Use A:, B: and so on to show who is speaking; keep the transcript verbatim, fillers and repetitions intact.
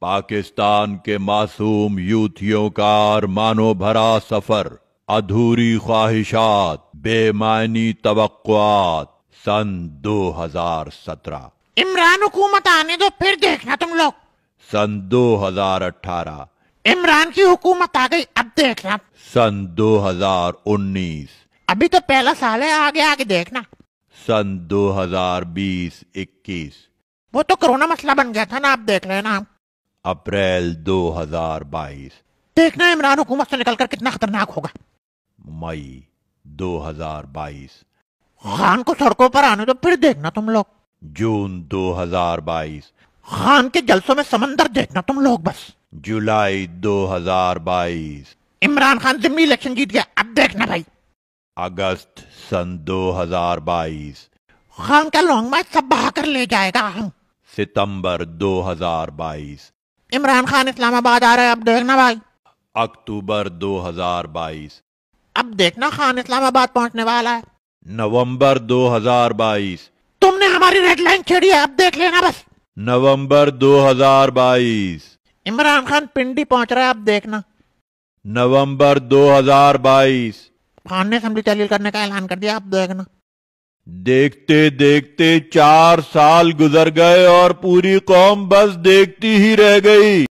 A: पाकिस्तान के मासूम यूथियों का अरमानो भरा सफर, अधूरी ख्वाहिशात, बेमानी तवक्कुआत, सन दो हजार सत्रह।
B: इमरान हुकूमत आने दो फिर देखना तुम लोग।
A: सन दो हजार अठारह।
B: इमरान की हुकूमत आ गई अब देखना।
A: सन दो हजार उन्नीस।
B: अभी तो पहला साल है, आगे आगे देखना।
A: सन दो हजार बीस इक्कीस।
B: वो तो कोरोना मसला बन गया था ना, अब देख लेना।
A: अप्रैल दो हजार बाईस।
B: देखना इमरान हुकूमत से निकलकर कितना खतरनाक होगा।
A: मई दो हजार बाईस।
B: खान को सड़कों पर आने दो फिर देखना तुम लोग।
A: जून दो हजार बाईस।
B: खान के जलसों में समंदर देखना तुम लोग बस।
A: जुलाई दो हजार बाईस।
B: इमरान खान जिम्मी इलेक्शन जीत गया, अब देखना भाई।
A: अगस्त सन दो हजार बाईस।
B: खान का लॉन्ग मार्च सब बहाकर ले जाएगा।
A: सितंबर दो हजार बाईस।
B: इमरान खान इस्लामाबाद आ रहा है, अब देखना भाई।
A: अक्टूबर दो हजार बाईस।
B: अब देखना खान इस्लामाबाद पहुंचने वाला है।
A: नवंबर दो हजार बाईस।
B: तुमने हमारी रेड लाइन छेड़ी है, अब देख लेना बस।
A: नवंबर दो हजार बाईस।
B: इमरान खान पिंडी पहुंच रहा है, अब देखना।
A: नवंबर दो हजार बाईस।
B: खान ने असेंबली तहलील करने का ऐलान कर दिया, अब देखना।
A: देखते देखते चार साल गुजर गए और पूरी कौम बस देखती ही रह गई।